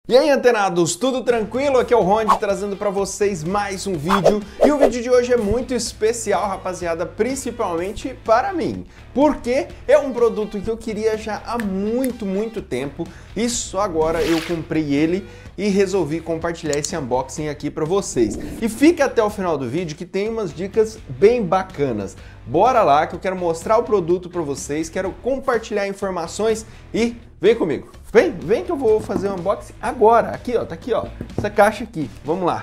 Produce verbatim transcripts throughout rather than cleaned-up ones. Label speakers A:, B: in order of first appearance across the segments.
A: E aí, antenados, tudo tranquilo? Aqui é o Ronde trazendo para vocês mais um vídeo. E o vídeo de hoje é muito especial, rapaziada, principalmente para mim. Porque é um produto que eu queria já há muito, muito tempo. E só agora eu comprei ele e resolvi compartilhar esse unboxing aqui para vocês. E fica até o final do vídeo que tem umas dicas bem bacanas. Bora lá que eu quero mostrar o produto para vocês, quero compartilhar informações e vem comigo. Vem, vem que eu vou fazer o unboxing agora. Aqui, ó, tá aqui, ó, essa caixa aqui. Vamos lá.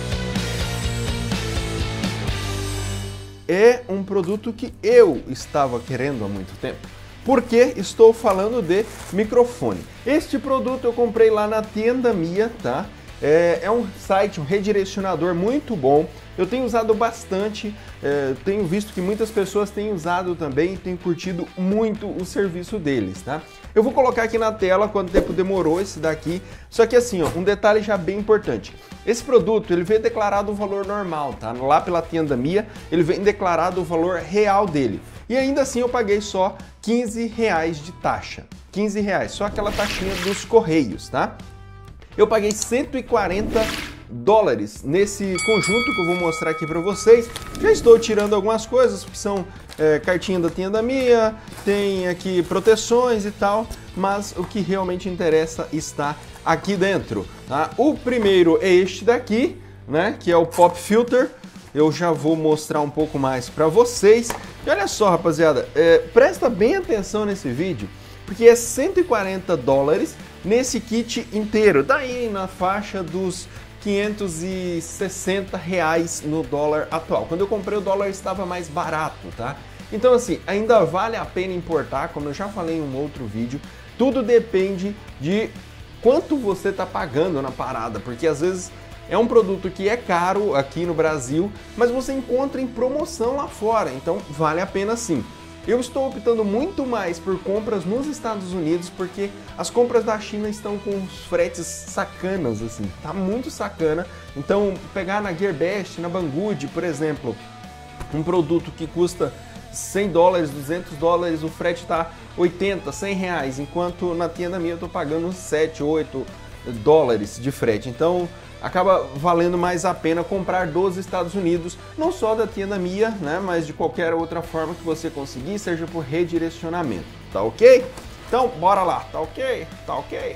A: É um produto que eu estava querendo há muito tempo. Porque estou falando de microfone. Este produto eu comprei lá na Tiendamia, tá? É, é um site, um redirecionador muito bom. Eu tenho usado bastante, é, tenho visto que muitas pessoas têm usado também e têm curtido muito o serviço deles, tá? Eu vou colocar aqui na tela quanto tempo demorou esse daqui, só que assim, ó, um detalhe já bem importante. Esse produto, ele vem declarado o valor normal, tá? Lá pela Tiendamia, ele vem declarado o valor real dele. E ainda assim eu paguei só quinze reais de taxa. quinze reais, só aquela taxinha dos correios, tá? Eu paguei cento e quarenta dólares nesse conjunto que eu vou mostrar aqui para vocês. Já estou tirando algumas coisas, que são é, cartinha da Tiendamia, tem aqui proteções e tal, mas o que realmente interessa está aqui dentro, tá? O primeiro é este daqui, né, que é o Pop Filter. Eu já vou mostrar um pouco mais para vocês. E olha só, rapaziada, é, presta bem atenção nesse vídeo, porque é cento e quarenta dólares nesse kit inteiro. Daí na faixa dos quinhentos e sessenta reais no dólar atual. Quando eu comprei o dólar estava mais barato, tá? Então assim, ainda vale a pena importar, como eu já falei em um outro vídeo. Tudo depende de quanto você está pagando na parada, porque às vezes é um produto que é caro aqui no Brasil, mas você encontra em promoção lá fora, então vale a pena sim. Eu estou optando muito mais por compras nos Estados Unidos, porque as compras da China estão com os fretes sacanas, assim, tá muito sacana. Então, pegar na Gearbest, na Banggood, por exemplo, um produto que custa cem dólares, duzentos dólares, o frete tá oitenta, cem reais, enquanto na Tiendamia eu tô pagando sete, oito dólares de frete. Então, acaba valendo mais a pena comprar dos Estados Unidos, não só da Tiendamia, né, mas de qualquer outra forma que você conseguir, seja por redirecionamento, tá ok? Então, bora lá, tá ok? Tá ok?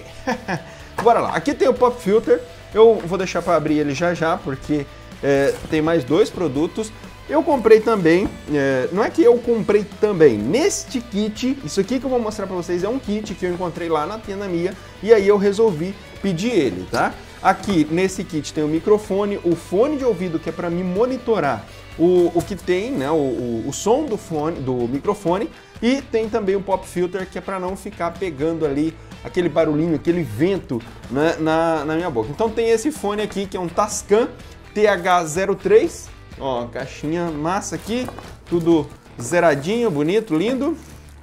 A: Bora lá, aqui tem o Pop Filter, eu vou deixar para abrir ele já já, porque é, tem mais dois produtos. Eu comprei também, é, não é que eu comprei também, neste kit, isso aqui que eu vou mostrar para vocês é um kit que eu encontrei lá na Tiendamia, e aí eu resolvi pedir ele, tá? Aqui nesse kit tem o microfone, o fone de ouvido que é para me monitorar o, o que tem, né, o, o, o som do fone, do microfone, e tem também o Pop Filter que é para não ficar pegando ali aquele barulhinho, aquele vento, né, na, na minha boca. Então tem esse fone aqui que é um Tascam T H zero três, ó, caixinha massa aqui, tudo zeradinho, bonito, lindo.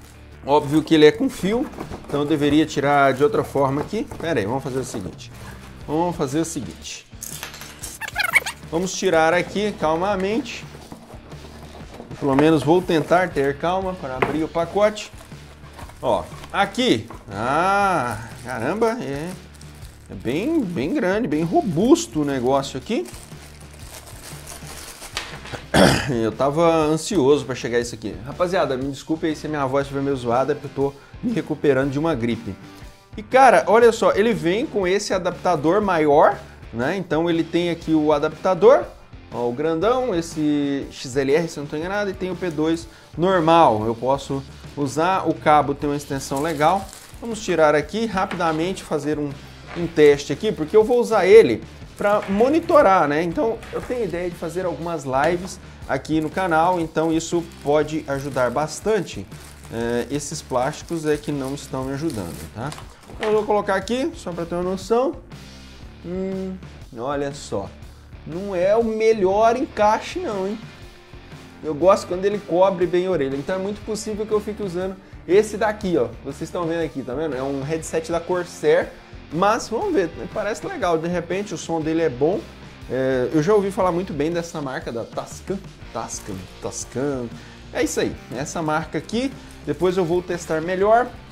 A: Óbvio que ele é com fio, então eu deveria tirar de outra forma aqui. Pera aí, vamos fazer o seguinte. Vamos fazer o seguinte. Vamos tirar aqui calmamente. Pelo menos vou tentar ter calma para abrir o pacote. Ó, aqui. Ah, caramba, é, é bem, bem grande, bem robusto o negócio aqui. Eu tava ansioso para chegar isso aqui. Rapaziada, me desculpe aí se a minha voz estiver meio zoada, porque eu tô me recuperando de uma gripe. E cara, olha só, ele vem com esse adaptador maior, né? Então ele tem aqui o adaptador, ó, o grandão, esse X L R, se eu não estou enganado, e tem o P dois normal. Eu posso usar, o cabo tem uma extensão legal. Vamos tirar aqui rapidamente, fazer um, um teste aqui, porque eu vou usar ele para monitorar, né? Então eu tenho ideia de fazer algumas lives aqui no canal, então isso pode ajudar bastante. É, esses plásticos é que não estão me ajudando, tá? Eu vou colocar aqui, só para ter uma noção. Hum, olha só. Não é o melhor encaixe não, hein? Eu gosto quando ele cobre bem a orelha. Então é muito possível que eu fique usando esse daqui, ó. Vocês estão vendo aqui, tá vendo? É um headset da Corsair. Mas vamos ver, parece legal. De repente o som dele é bom. É, eu já ouvi falar muito bem dessa marca da Tascam. Tascam, Tascam. É isso aí, essa marca aqui. Depois eu vou testar melhor.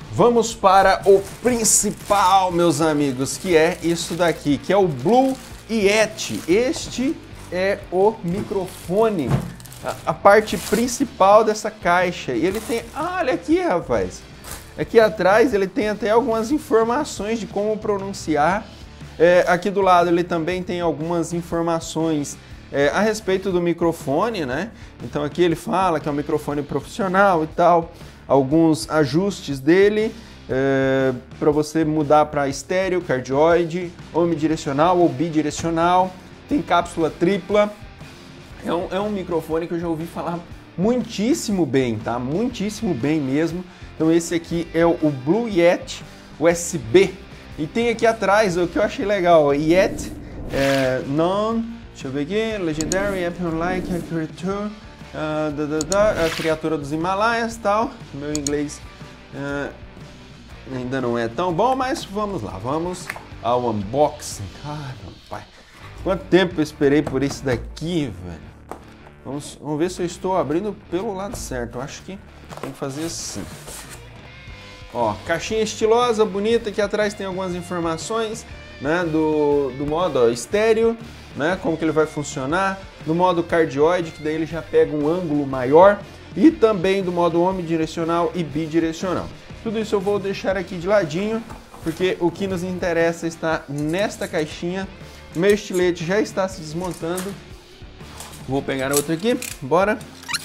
A: Vamos para o principal, meus amigos, que é isso daqui, que é o Blue Yeti. Este é o microfone, a, a parte principal dessa caixa. E ele tem, ah, olha aqui, rapaz, aqui atrás ele tem até algumas informações de como pronunciar. É, aqui do lado ele também tem algumas informações é, a respeito do microfone, né? Então aqui ele fala que é um microfone profissional e tal, alguns ajustes dele é, para você mudar para estéreo, cardioide, omnidirecional ou bidirecional, tem cápsula tripla, é um, é um microfone que eu já ouvi falar muitíssimo bem, tá? Muitíssimo bem mesmo. Então esse aqui é o Blue Yeti U S B. E tem aqui atrás o que eu achei legal, Yeti, é, non, deixa eu ver aqui, Legendary, Apple-like, Creature, uh, da, da, da, a criatura dos Himalaias e tal. Meu inglês uh, ainda não é tão bom, mas vamos lá, vamos ao unboxing. Cara, pai, quanto tempo eu esperei por isso daqui, velho. Vamos, vamos ver se eu estou abrindo pelo lado certo, eu acho que tem que fazer assim. Ó, caixinha estilosa, bonita, aqui atrás tem algumas informações, né, do, do modo ó, estéreo, né, como que ele vai funcionar, do modo cardioide, que daí ele já pega um ângulo maior, e também do modo omnidirecional e bidirecional. Tudo isso eu vou deixar aqui de ladinho, porque o que nos interessa está nesta caixinha. Meu estilete já está se desmontando. Vou pegar outro aqui, bora.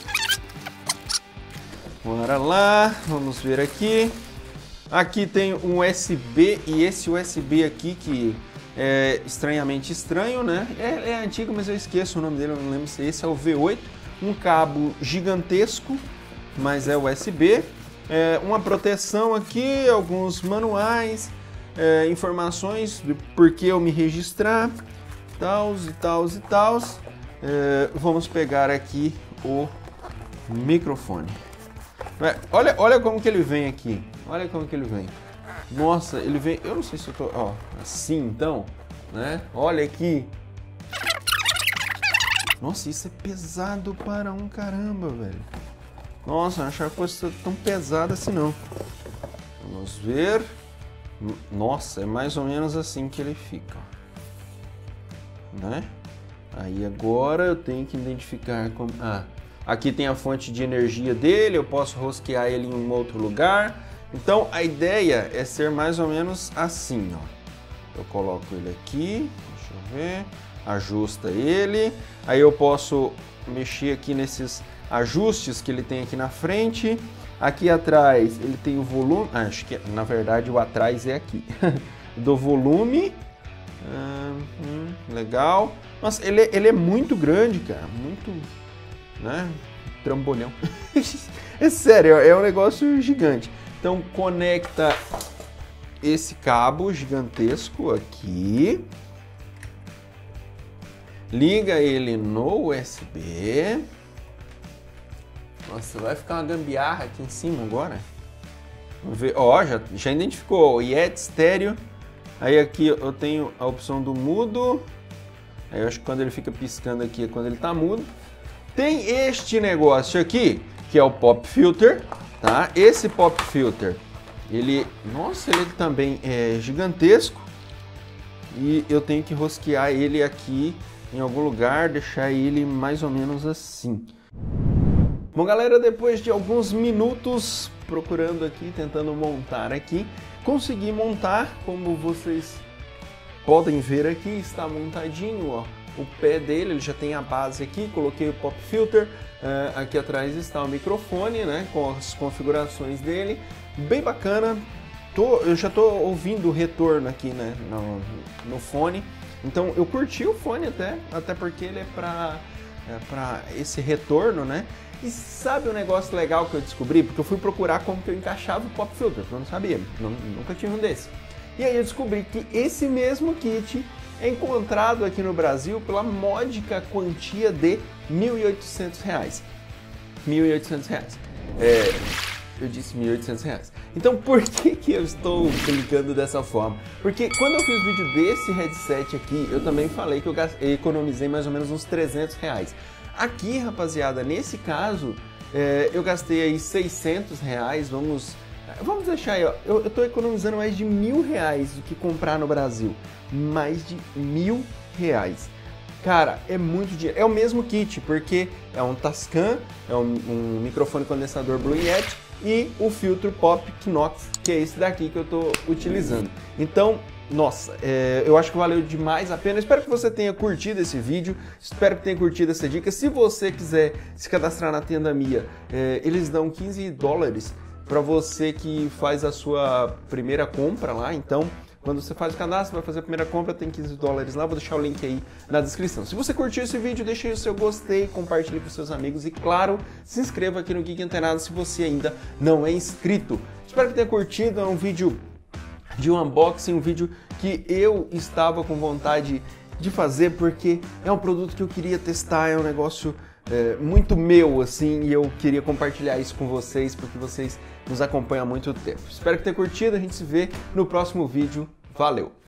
A: Bora lá, vamos ver aqui. Aqui tem um U S B e esse U S B aqui que é estranhamente estranho, né? É, é antigo, mas eu esqueço o nome dele, eu não lembro se esse é o V oito. Um cabo gigantesco, mas é U S B. É, uma proteção aqui, alguns manuais, é, informações de por que eu me registrar, tals e tals e tals. É, vamos pegar aqui o microfone. É, olha, olha como que ele vem aqui. Olha como que ele vem. Nossa, ele vem... Eu não sei se eu tô... Ó, assim então, né? Olha aqui. Nossa, isso é pesado para um caramba, velho. Nossa, eu achava que fosse tão pesado assim não. Vamos ver. Nossa, é mais ou menos assim que ele fica. Né? Aí agora eu tenho que identificar como... Ah, aqui tem a fonte de energia dele, eu posso rosquear ele em um outro lugar. Então a ideia é ser mais ou menos assim, ó. Eu coloco ele aqui, deixa eu ver, ajusta ele. Aí eu posso mexer aqui nesses ajustes que ele tem aqui na frente. Aqui atrás ele tem o volume, ah, acho que na verdade o atrás é aqui, do volume. Hum, legal. Nossa, ele, ele é muito grande, cara, muito, né, trambolhão. É sério, é um negócio gigante. Então conecta esse cabo gigantesco aqui, liga ele no U S B. Nossa, vai ficar uma gambiarra aqui em cima agora. Vamos ver, ó, já, já identificou o Yeti estéreo. Aí aqui eu tenho a opção do mudo. Aí eu acho que quando ele fica piscando aqui é quando ele tá mudo. Tem este negócio aqui, que é o pop filter. Tá? Esse pop filter, ele, nossa, ele também é gigantesco e eu tenho que rosquear ele aqui em algum lugar, deixar ele mais ou menos assim. Bom, galera, depois de alguns minutos procurando aqui, tentando montar aqui, consegui montar, como vocês podem ver aqui, está montadinho, ó. O pé dele, ele já tem a base aqui, coloquei o pop filter, uh, aqui atrás está o microfone, né, com as configurações dele, bem bacana. Tô, eu já estou ouvindo o retorno aqui, né, no, no fone, então eu curti o fone até, até porque ele é para é para esse retorno, né. E sabe um negócio legal que eu descobri? Porque eu fui procurar como que eu encaixava o pop filter, porque eu não sabia, não, nunca tive um desse. E aí eu descobri que esse mesmo kit é encontrado aqui no Brasil pela módica quantia de mil e oitocentos reais. mil e oitocentos reais. É, eu disse mil e oitocentos reais. Então por que que eu estou clicando dessa forma? Porque quando eu fiz o vídeo desse headset aqui, eu também falei que eu economizei mais ou menos uns trezentos reais. Aqui, rapaziada, nesse caso, é, eu gastei aí seiscentos reais, vamos Vamos deixar aí, ó. Eu, eu tô economizando mais de mil reais do que comprar no Brasil. Mais de mil reais. Cara, é muito dinheiro. É o mesmo kit, porque é um Tascam, é um, um microfone condensador Blue Yeti e o filtro Pop Knox, que é esse daqui que eu tô utilizando. Então, nossa, é, eu acho que valeu demais a pena. Espero que você tenha curtido esse vídeo, espero que tenha curtido essa dica. Se você quiser se cadastrar na Tenda Mia, é, eles dão quinze dólares para você que faz a sua primeira compra lá. Então, quando você faz o cadastro, vai fazer a primeira compra, tem quinze dólares lá, vou deixar o link aí na descrição. Se você curtiu esse vídeo, deixa aí o seu gostei, compartilhe com seus amigos e, claro, se inscreva aqui no Geek Antenado se você ainda não é inscrito. Espero que tenha curtido, é um vídeo de um unboxing, um vídeo que eu estava com vontade de fazer porque é um produto que eu queria testar, é um negócio é, muito meu, assim, e eu queria compartilhar isso com vocês porque vocês nos acompanham há muito tempo. Espero que tenha curtido, a gente se vê no próximo vídeo. Valeu!